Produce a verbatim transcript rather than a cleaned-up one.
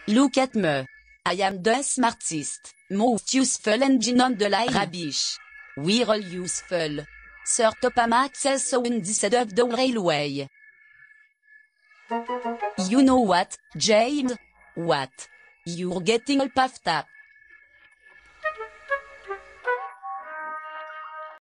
Look at me. I am the smartest, most useful engine on the line. Rubbish. We're all useful. Sir Topham says so in this head of the railway. You know what, James? What? You're getting all puffed up.